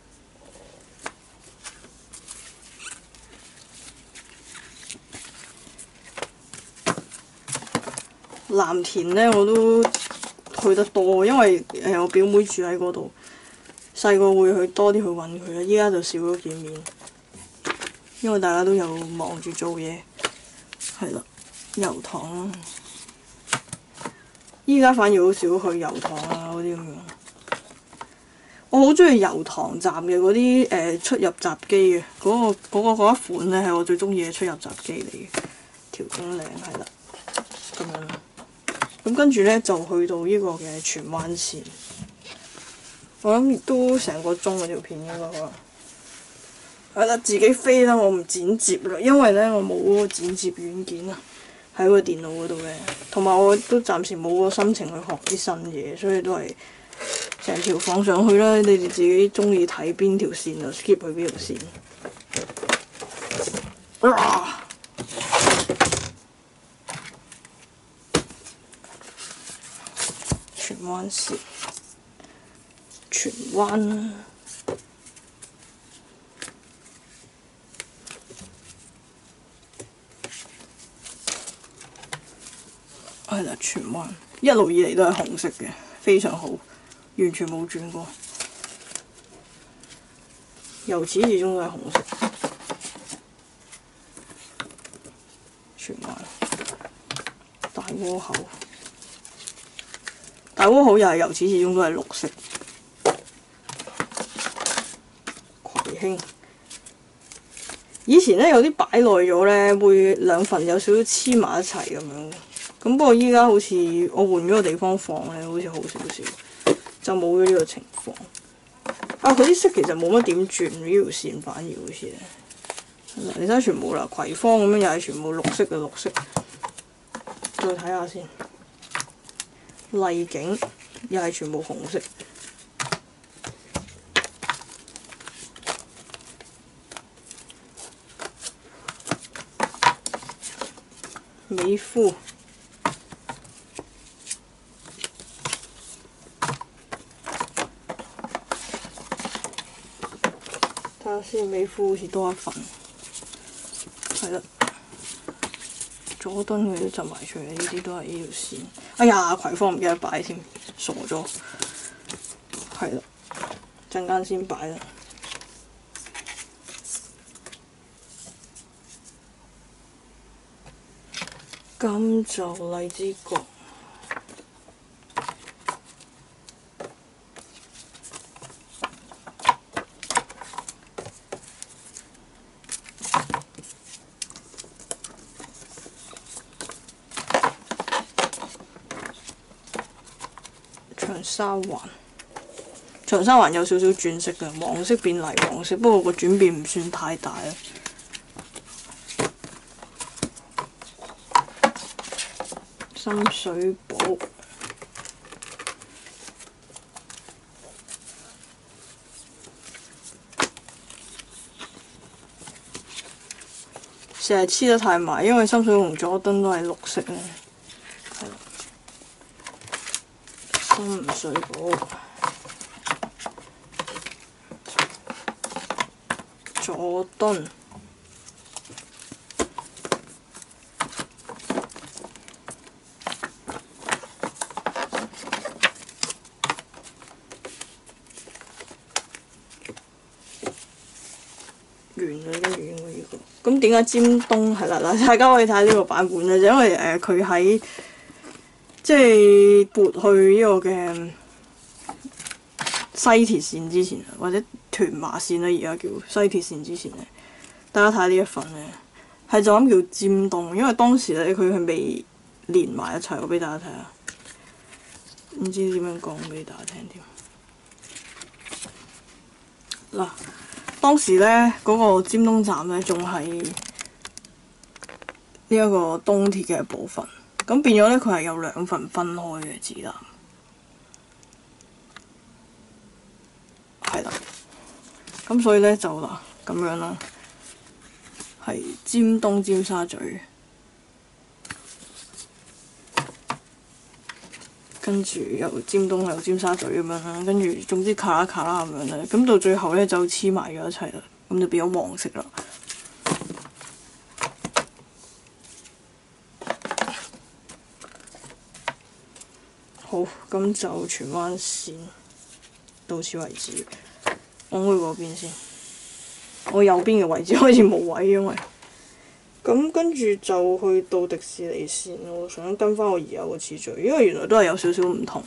藍田咧，我都去得多，因為誒我表妹住喺嗰度，細個會去多啲去揾佢啦。依家就少咗見面。因為大家都有忙住做嘢，係啦，油塘啦，依家反而好少去油塘啊嗰啲咁樣。我好中意油塘站嘅嗰啲誒出入閘機嘅，嗰、嗰個嗰、嗰個嗰一款咧係我最中意嘅出入閘機嚟嘅，調景嶺係啦，咁樣。咁跟住咧就去到呢個嘅荃灣線，我諗都成個鐘嗰條片應該可能。係啦，自己飛啦，我唔剪接啦，因為咧我冇嗰個剪接軟件啊，喺個電腦嗰度嘅，同埋我都暫時冇個心情去學啲新嘢，所以都係成條放上去啦。你哋自己中意睇邊條線就 skip 去邊條線。啊！荃灣線，荃灣啦。係啦，荃灣一路以嚟都係紅色嘅，非常好，完全冇轉過，由始至終都係紅色。荃灣大窩口，大窩口又係由始至終都係綠色。葵興以前咧有啲擺耐咗咧，會兩份有少少黐埋一齊咁樣。咁不過依家好似我換咗個地方放咧，好似好少少，就冇咗呢個情況。啊，佢啲色其實冇乜點轉，呢條線反而好似咧。你睇下全部啦，葵芳咁樣又係全部綠色嘅綠色。再睇下先，麗景又係全部紅色。美孚。睇下先，美孚好似多一份，係啦。佐敦佢都執埋出嚟，呢啲都係呢條線。哎呀，葵芳唔記得擺添，傻咗。係啦，陣間先擺啦。咁就荔枝角。長沙灣，長沙灣有少少轉色嘅，黃色變泥黃色，不過個轉變唔算太大啦。深水埗，成日黐得太埋，因為深水埗同佐敦都係綠色咧。深水埗、佐敦、 嘅，跟住應該呢個。咁點解尖東係啦？嗱，大家可以睇下呢個版本咧，就因為誒佢喺即係撥去呢個嘅西鐵線之前，或者屯馬線啦，而家叫西鐵線之前咧，大家睇下呢一份咧，係就咁叫尖東，因為當時咧佢係未連埋一齊，我俾大家睇下，唔知點樣講俾大家聽添。嗱，當時咧嗰、那個尖東站咧仲係呢一個東鐵嘅部分，咁變咗咧佢係有兩份分開嘅指南，係啦，咁所以咧就嗱咁樣啦，係尖東尖沙咀，跟住又尖東又尖沙咀咁樣啦，跟住總之卡啦卡啦咁樣咧，咁到最後咧就黐埋咗一齊啦，咁就變咗黃色啦。好，咁就荃灣線到此為止。我去嗰邊先，我右邊嘅位置開始冇位，因為咁跟住就去到迪士尼線。我想跟翻我而家個次序，因為原來都係有少少唔同。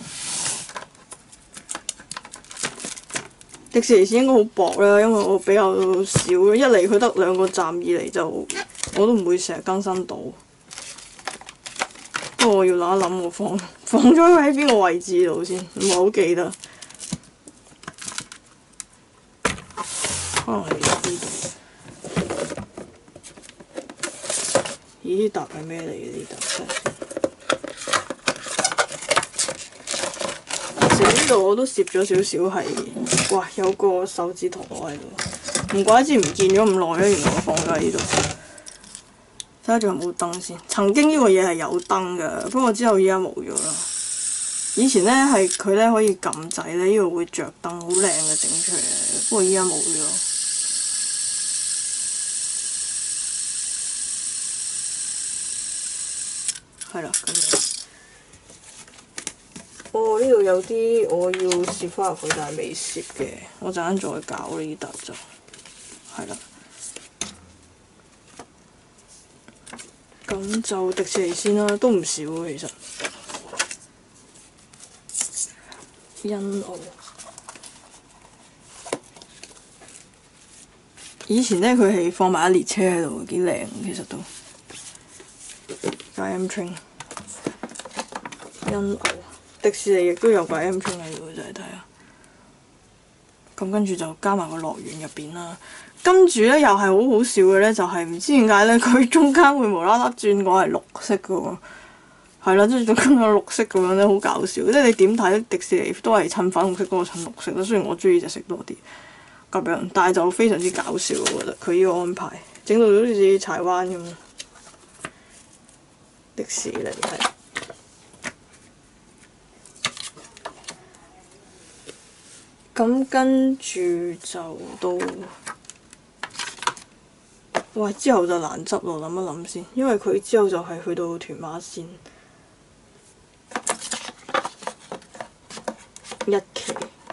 迪士尼線應該好薄啦，因為我比較少，一嚟佢得兩個站，二嚟就我都唔會成日更新到。不過我要諗一諗，我放放咗佢喺邊個位置度先，唔係好記得。可能係呢度。咦？呢沓係咩嚟嘅？呢沓其實呢度我都攝咗少少係，哇！有個手指圖喺度，唔怪之唔見咗咁耐咧，原來我放咗喺呢度。睇下仲有冇燈先。曾經呢個嘢係有燈㗎，不過之後依家冇咗啦。以前咧係佢咧可以撳掣咧，呢度會着燈，好靚嘅整出嚟。不過依家冇咗。係啦，咁樣。哦，呢度有啲我要攝翻入去，但係未攝嘅，我陣間再搞呢沓就係啦。咁就迪士尼先啦，都唔少其實。欣澳以前咧，佢係放埋一列車喺度，幾靚其實都。架 M train 欣澳迪士尼亦都有架 M train 喺度，就係睇下。咁跟住就加埋個樂園入邊啦。跟住咧又係好好笑嘅咧，就係、是、唔知點解咧，佢中間會無啦啦轉過係綠色嘅喎，係啦，即係中間有綠色咁樣咧，好搞笑。即係你點睇迪士尼都係襯粉紅色多過襯綠色啦。雖然我中意隻色多啲咁樣，但係就非常之搞笑，我覺得佢呢個安排整到好似柴灣咁。迪士尼係咁，跟住就到。哇！之後就難執咯，諗一諗先，因為佢之後就係去到屯馬線一期，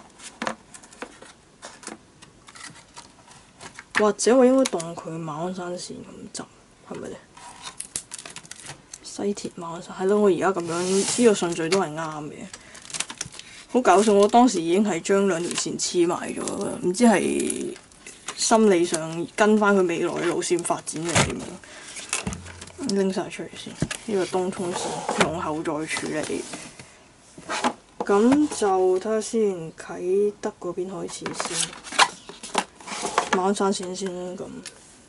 或者我應該當佢馬鞍山線咁執，係咪咧？西鐵馬鞍山係咯，我而家咁樣呢個順序都係啱嘅。好搞笑！我當時已經係將兩條線黐埋咗，唔知係心理上跟翻佢未來嘅路線發展定係點樣？拎晒出嚟先，呢個東涌線往後再處理。咁就睇下先，啟德嗰邊開始先，馬鞍山線先啦。咁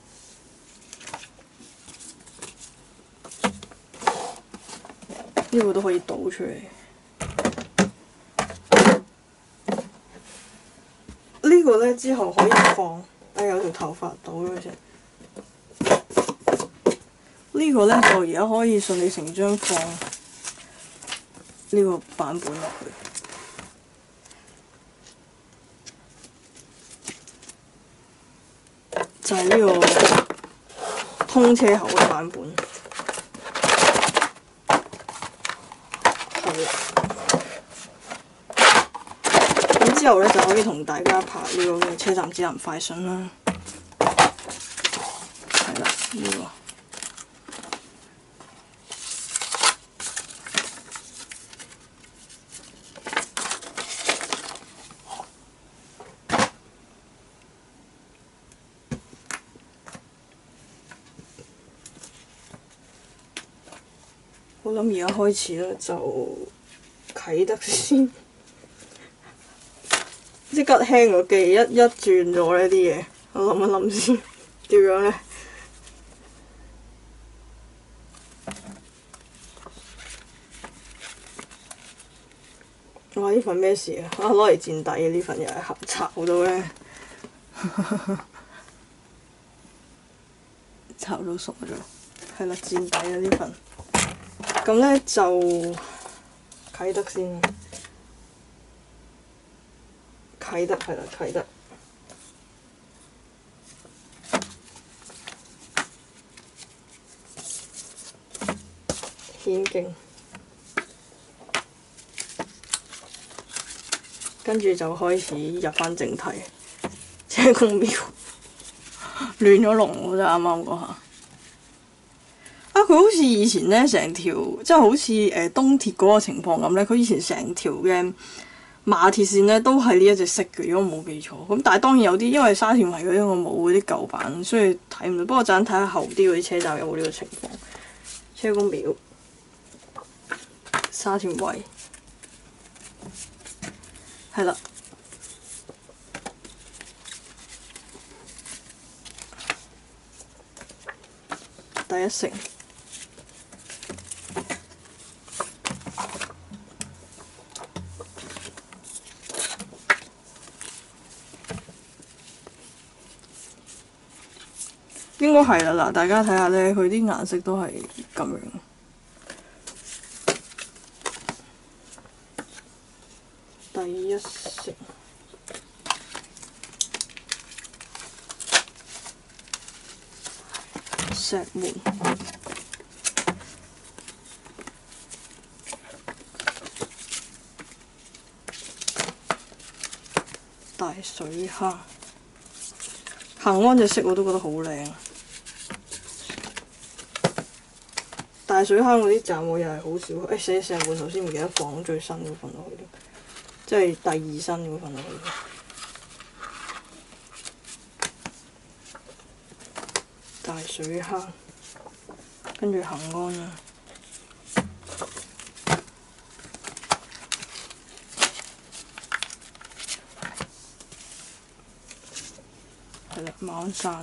呢個都可以倒出嚟。呢個咧之後可以放，哎有條頭髮倒咗佢先。呢個咧就而家可以順理成章放呢個版本落去，就係呢個通車口嘅版本。好啦，咁之後咧就可以同大家拍呢個嘅車站指南快訊啦。 呢個。我諗而家開始咧就啟德先，即刻輕個機，一一轉咗呢啲嘢，我諗一諗先點樣咧？哇！呢份咩事啊？啊攞嚟墊底嘅呢份又係合炒到咧，炒到熟咗，係啦，墊底啊呢份。咁咧就啟德先，啟德係啦，啟德顯徑，跟住就開始入翻正題，車公廟亂咗龍喎！真係啱啱嗰下。啊！佢好似以前咧，成條即係好似誒、呃、東鐵嗰個情況咁咧。佢以前成條嘅馬鐵線咧都係呢一隻色嘅，如果我冇記錯。咁但係當然有啲，因為沙田圍嗰啲我冇嗰啲舊版，所以睇唔到。不過陣睇下後啲嗰啲車站有冇呢個情況。車公廟、沙田圍係啦，第一城。應該係啦，嗱，大家睇下咧，佢啲顏色都係咁樣。第一城，石門，大水坑，恒安隻色我都覺得好靚。大水坑嗰啲站我又係好少，誒寫成本頭先唔記得放最新嗰份落去，即係第二新嗰份落去。大水坑，跟住恒安啦，係啦，馬鞍山。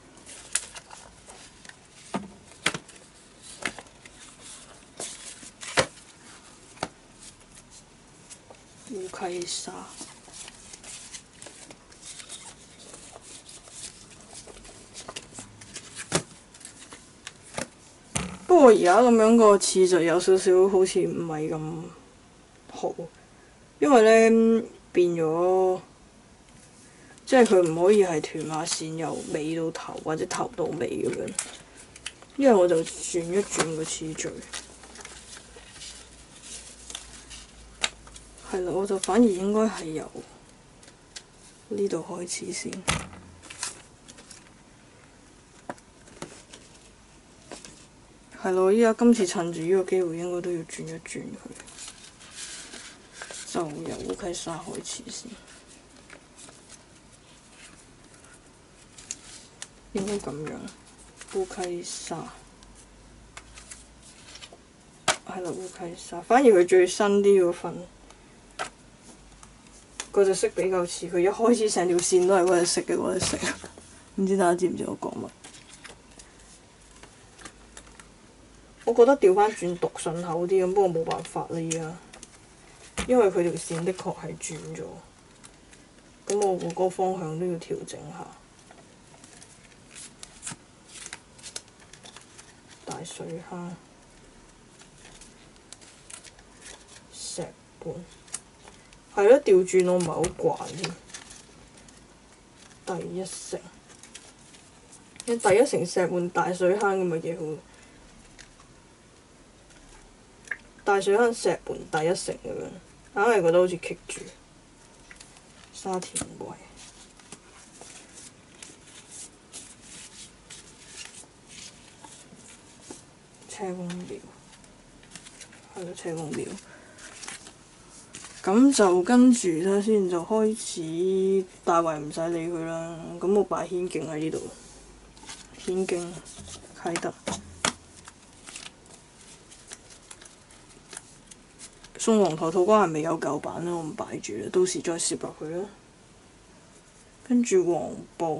烏溪沙，不過而家咁樣個次序有少少好似唔係咁好，因為咧變咗，即係佢唔可以係屯馬線由尾到頭或者頭到尾咁樣，因為我就轉一轉個次序。係啦，我就反而應該係由呢度開始先。係咯，依家今次趁住呢個機會，應該都要轉一轉佢，就由烏溪沙開始先。應該咁樣，烏溪沙。係啦，烏溪沙，反而佢最新啲嗰份。嗰隻色比較似，佢一開始成條線都係嗰隻色嘅嗰隻色，唔知大家知唔知我講乜？我覺得調翻轉讀順口啲咁，不過冇辦法啦依家，因為佢條線的確係轉咗，咁我個個方向都要調整下。大水坑、石半。係咯，調轉我唔係好慣添。第一城，你第一城石門大水坑咁咪幾好？大水坑石門第一城咁樣，硬係覺得好似棘住。沙田圍， 車公廟，係咯，車公廟。咁就跟住咧，先就開始大圍唔使理佢啦。咁我擺軒徑喺呢度，軒徑啟德。宋皇台土瓜灣未有舊版啦，我唔擺住啦，到時再攝落去啦。跟住黃埔，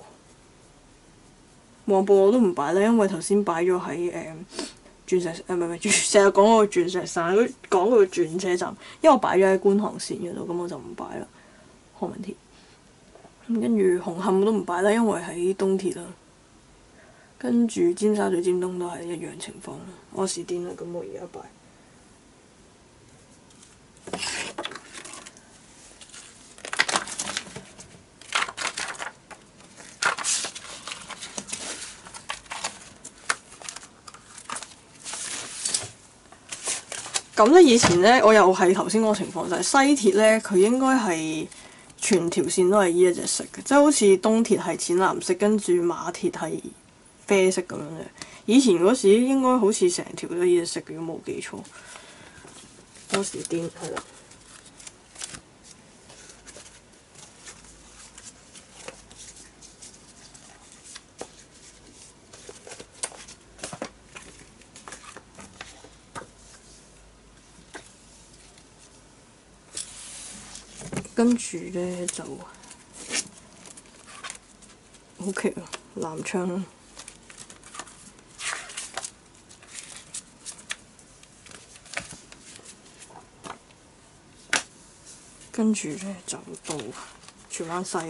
黃埔我都唔擺啦，因為頭先擺咗喺誒鑽石，誒唔係唔係，成日講嗰個鑽石山，講嗰個轉車站，因為我擺咗喺觀塘線嗰度，咁我就唔擺啦。何文田，咁跟住紅磡都唔擺啦，因為喺東鐵啦。跟住尖沙咀尖東都係一樣情況啦。柯士甸啦，咁我而家擺。咁咧以前咧，我又係頭先嗰個情況，就係、是、西鐵咧，佢應該係全條線都係依一隻色嘅，即係好似東鐵係淺藍色，跟住馬鐵係啡色咁樣嘅。以前嗰時應該好似成條都係依隻色嘅，如果冇記錯。柯士甸係啦。跟住咧就 O.K. 啊，南昌啦。跟住咧就到荃灣西，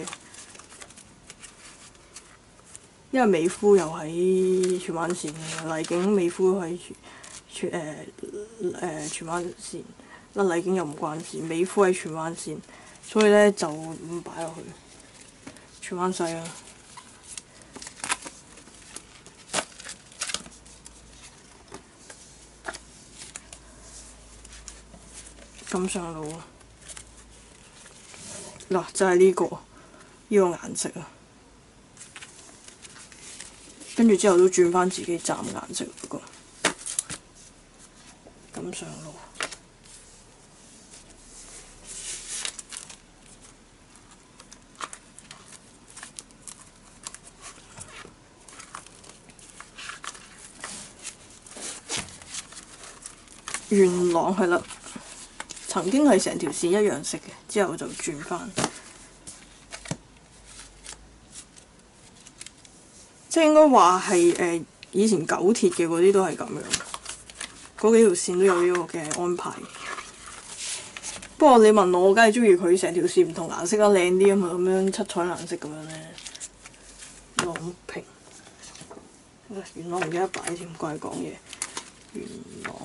因為美孚又喺荃灣線嘅，麗景美孚喺荃誒誒荃灣線，嗱麗景又唔關事，美孚喺荃灣線。所以咧就唔擺落去，荃灣西啦。錦上路啊，嗱就係呢個呢個顏色啊，跟住之後都轉翻自己站顏色嗰個錦上路。元朗係啦，曾經係成條線一樣色嘅，之後就轉翻，即係應該話係誒以前九鐵嘅嗰啲都係咁樣，嗰幾條線都有呢個嘅安排。不過你問我，我梗係中意佢成條線唔同顏色啦，靚啲啊嘛，咁樣七彩顏色咁樣咧。朗屏，元朗唔記得擺添，怪講嘢。元朗。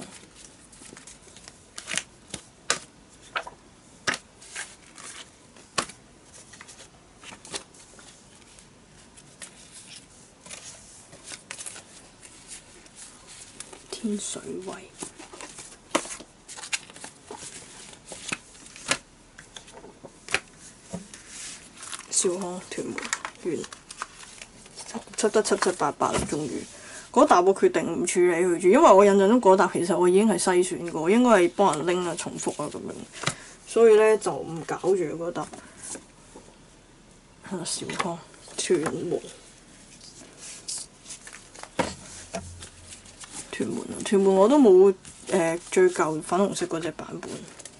天水圍、兆康、屯門、完，七得七七八八啦，終於嗰沓我決定唔處理佢住，因為我印象中嗰沓其實我已經係篩選過，應該係幫人拎啊、重複啊咁樣，所以咧就唔搞住嗰沓。兆康、屯門。屯門啊，屯門我都冇誒、呃、最舊粉紅色嗰隻版本。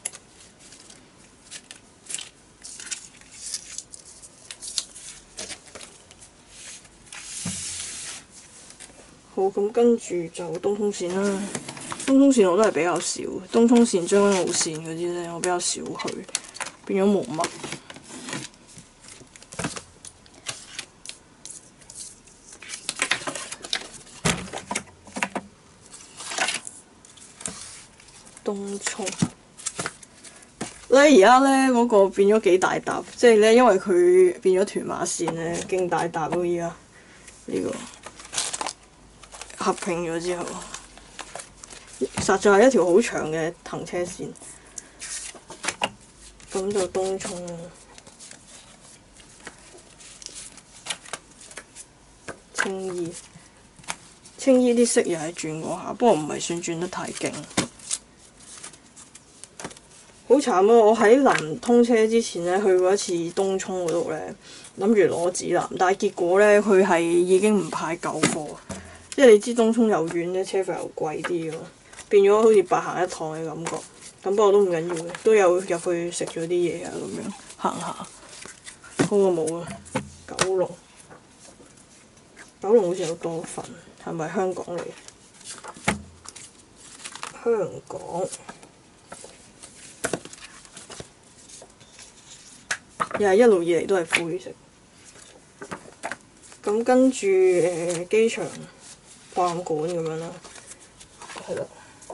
好，咁跟住就東涌線啦。東涌線我都係比較少，東涌線、將軍澳線嗰啲咧，我比較少去，變咗冇乜。東涌咧，而家咧嗰個變咗幾大沓，即係咧，因為佢變咗屯馬線咧，勁大沓咯！而家呢個合併咗之後，實在係一條好長嘅行車線。咁就東涌啦，青衣、 青衣啲色又係轉過下，不過唔係算轉得太勁。好慘啊！我喺臨通車之前咧，去過一次東涌嗰度咧，諗住攞指南，但係結果咧佢係已經唔派舊貨，即係你知東涌又遠咧，車費又貴啲㗎嘛，變咗好似白行一趟嘅感覺。咁不過都唔緊要嘅，都有入去食咗啲嘢啊，咁樣行下，好過冇啊！九龍，九龍好似有多份，係咪香港嚟？香港。又係一路以嚟都係灰色。咁跟住誒機場博覽館咁樣啦，係啦。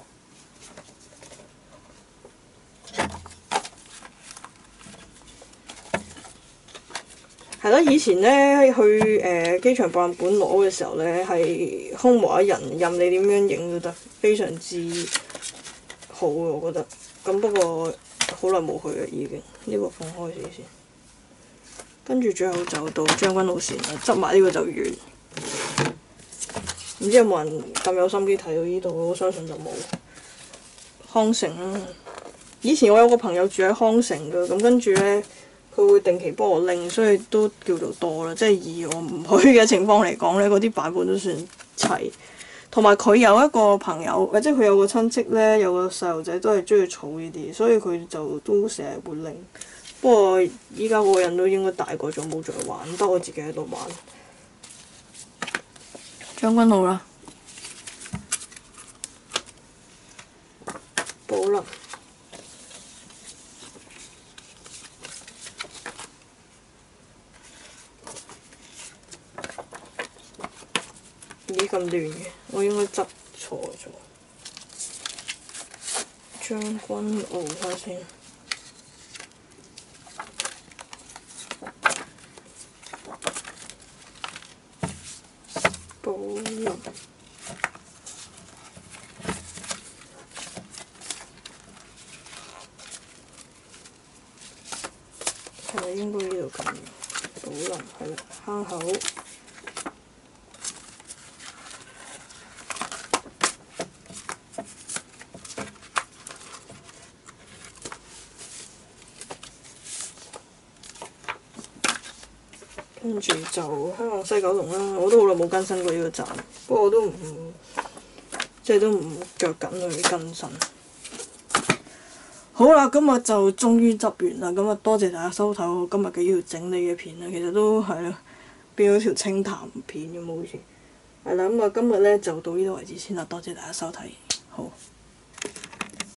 係咯，以前咧去誒、呃、機場博覽館攞嘅時候咧，係空無一人，任你點樣影都得，非常之好嘅我覺得。咁不過好耐冇去啦，已經呢、這個放開先先。跟住最後就到將軍澳線啦，執埋呢個就完。唔知有冇人咁有心機睇到呢度？我相信就冇。康城啦，以前我有個朋友住喺康城㗎，咁跟住咧佢會定期幫我拎，所以都叫做多啦。即係以我唔去嘅情況嚟講咧，嗰啲版本都算齊。同埋佢有一個朋友，或者佢有個親戚咧，有個細路仔都係中意儲呢啲，所以佢就都成日會拎。不過依家嗰個人都應該大個咗，冇再玩，得我自己喺度玩。將軍澳啦，寶林，咦咁亂嘅，我應該執錯咗。將軍澳睇下先。寶林，係咪應該呢度咁？寶林係啦，坑口。跟住就香港西九龍啦，我都好耐冇更新過呢個站，不過我都唔即係都唔着緊去更新。好啦，今日就終於執完啦，咁啊多謝大家收睇我今日嘅呢條整理嘅片啦，其實都係啦，變咗條清談片咁好似。係啦，咁啊今日咧就到呢度為止先啦，多謝大家收睇，好。